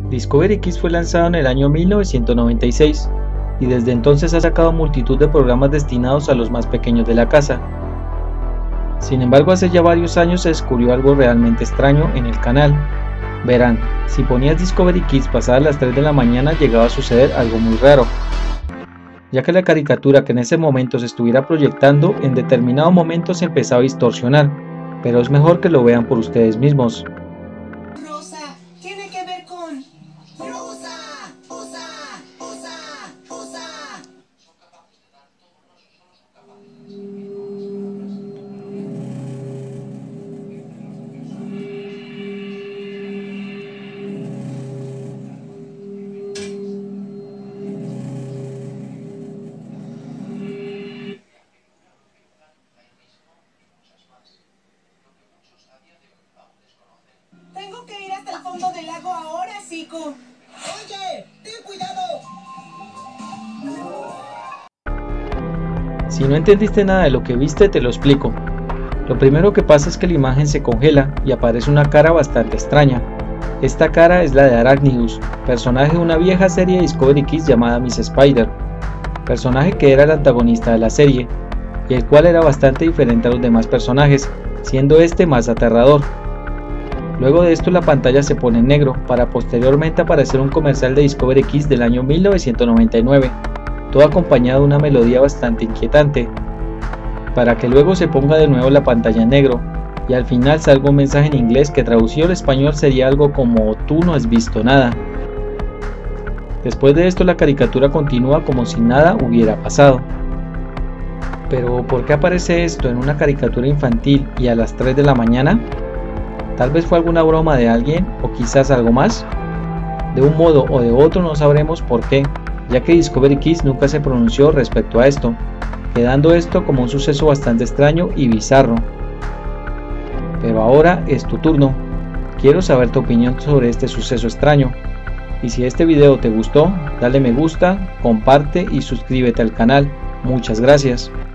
Discovery Kids fue lanzado en el año 1996 y desde entonces ha sacado multitud de programas destinados a los más pequeños de la casa. Sin embargo, hace ya varios años se descubrió algo realmente extraño en el canal. Verán, si ponías Discovery Kids pasadas las 3 de la mañana llegaba a suceder algo muy raro, ya que la caricatura que en ese momento se estuviera proyectando en determinado momento se empezaba a distorsionar, pero es mejor que lo vean por ustedes mismos. Rosa, tiene que ver con Rosa. Tengo que ir hasta el fondo del lago ahora, Zico. Oye, ten cuidado. Si no entendiste nada de lo que viste, te lo explico. Lo primero que pasa es que la imagen se congela y aparece una cara bastante extraña. Esta cara es la de Arachnidus, personaje de una vieja serie de Discovery Kids llamada Miss Spider, personaje que era el antagonista de la serie, y el cual era bastante diferente a los demás personajes, siendo este más aterrador. Luego de esto la pantalla se pone en negro, para posteriormente aparecer un comercial de Discovery Kids del año 1999, todo acompañado de una melodía bastante inquietante, para que luego se ponga de nuevo la pantalla en negro, y al final salga un mensaje en inglés que traducido al español sería algo como "tú no has visto nada". Después de esto la caricatura continúa como si nada hubiera pasado. Pero ¿por qué aparece esto en una caricatura infantil y a las 3 de la mañana? Tal vez fue alguna broma de alguien o quizás algo más. De un modo o de otro no sabremos por qué, ya que Discovery Kids nunca se pronunció respecto a esto, quedando esto como un suceso bastante extraño y bizarro. Pero ahora es tu turno. Quiero saber tu opinión sobre este suceso extraño. Y si este video te gustó, dale me gusta, comparte y suscríbete al canal. Muchas gracias.